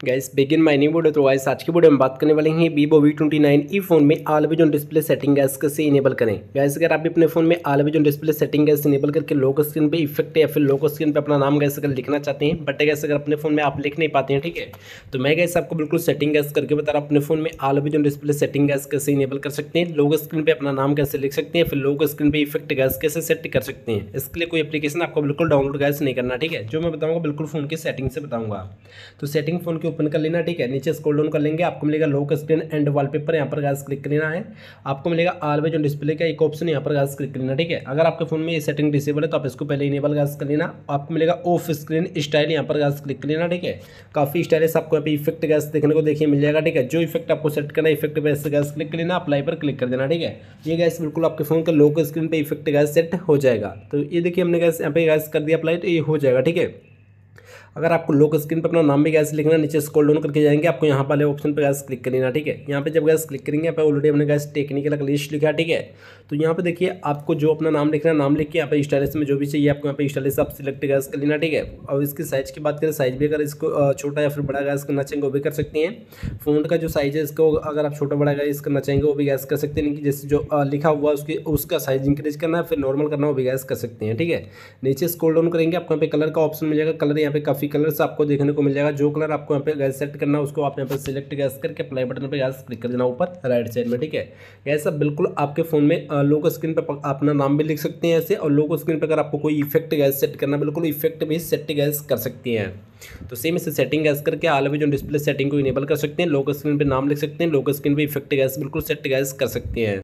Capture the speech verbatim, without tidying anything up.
Guys begin my new video. तो guys आज की वीडियो में बात करने वाले हैं Vivo V twenty nine E phone में always on display setting guys कैसे इनेबल करें। गाइस अगर आप भी अपने फोन में always on display setting guys enable करके लोक स्क्रीन पे इफेक्ट या फिर लोक स्क्रीन पे अपना नाम गैस अगर लिखना चाहते हैं, बट गैस अगर अपने फोन में आप लिख नहीं पाते हैं, ठीक है, तो मैं गैस आपको बिल्कुल सेटिंग गैस करके बता रहा हूं अपने फोन में always on display setting guys कैसे इनेबल कर सकते हैं, लोक स्क्रीन पे अपना नाम कैसे लिख सकते हैं, फिर लोक स्क्रीन पे इफेक्ट गैस कैसे सेट कर सकते हैं। इसके लिए कोई एप्लीकेशन आपको बिल्कुल डाउनलोड गैस नहीं करना, ठीक है। जो मैं बताऊंगा बिल्कुल फोन की सेटिंग से बताऊंगा। तो सेटिंग फोन के ओपन कर लेना, ठीक है। नीचे स्क्रॉल डाउन कर लेंगे, आपको मिलेगा लॉक स्क्रीन एंड वॉलपेपर, यहाँ पर गाइस क्लिक करना है। आपको मिलेगा ऑलवेज ऑन डिस्प्ले का एक ऑप्शन, यहाँ पर गाइस क्लिक करना, ठीक है। अगर आपके फोन में ये सेटिंग डिसेबल है तो आप इसको पहले इनेबल गाइस कर लेना। आपको मिलेगा ऑफ स्क्रीन स्टाइल, यहाँ पर गाइस क्लिक कर लेना, ठीक है। काफी स्टाइलिश आपको यहाँ पे इफेक्ट गाइस देखने को देखिए मिल जाएगा, ठीक है। जो इफेक्ट आपको सेट करना है इफेक्ट पे ऐसे गाइस क्लिक कर लेना, अप्लाई पर क्लिक कर देना, ठीक है। ये गाइस बिल्कुल आपके फोन का लॉक स्क्रीन पे इफेक्ट गाइस सेट हो जाएगा। तो ये देखिए हमने गाइस यहाँ पे गाइस कर दिया अप्लाई, तो ये हो जाएगा, ठीक है। अगर आपको लॉक स्क्रीन पर अपना नाम भी गैस लिखना, नीचे स्क्रॉल डाउन करके जाएंगे, आपको यहाँ वाले ऑप्शन पे गैस क्लिक करना, ठीक है। यहाँ पे जब गैस क्लिक करेंगे, यहाँ पे ऑलरेडी हमने गैस टेक्निकल इंग्लिश लिखा है, ठीक है। तो यहाँ पे देखिए आपको जो अपना नाम लिखना है, नाम लिख के यहाँ पे स्टाइलिश में जो भी चाहिए आपको यहाँ पे स्टाइलिश आप सिलेक्ट गैस कर लेना, ठीक है। और इसकी साइज की बात करें, साइज भी अगर इसको छोटा या फिर बड़ा गैस करना चाहेंगे वो भी कर सकते हैं। फोन का जो साइज है इसको अगर आप छोटा बड़ा गैस करना चाहेंगे वो भी गैस कर सकते हैं। जैसे जो लिखा हुआ उसकी उसका साइज इंक्रीज करना है, फिर नॉर्मल करना वो भी गैस कर सकते हैं, ठीक है। नीचे स्क्रॉल डाउन करेंगे, आपको यहाँ पे कलर का ऑप्शन मिल जाएगा। कलर यहाँ पे काफी कलर्स आपको देखने को मिल जाएगा। जो कलर आपको यहाँ पे गैस सेट करना है उसको आप यहाँ पे सिलेक्ट गैस करके अप्लाई बटन पे गैस क्लिक कर देना ऊपर राइट साइड में, ठीक है। गैस अब बिल्कुल आपके फोन में लॉक स्क्रीन पे अपना नाम भी लिख सकते हैं ऐसे, और लॉक स्क्रीन पे अगर आपको कोई इफेक्ट गैस सेट करना, बिल्कुल इफेक्ट भी सेट गैस कर सकती हैं। तो सेम इसे सेटिंग गैस करके ऑलवेज ऑन डिस्प्ले सेटिंग को इनेबल कर सकते हैं, लॉक स्क्रीन पे नाम लिख सकते हैं, लॉक स्क्रीन पे इफेक्ट गैस बिल्कुल सेट गैस कर सकते हैं।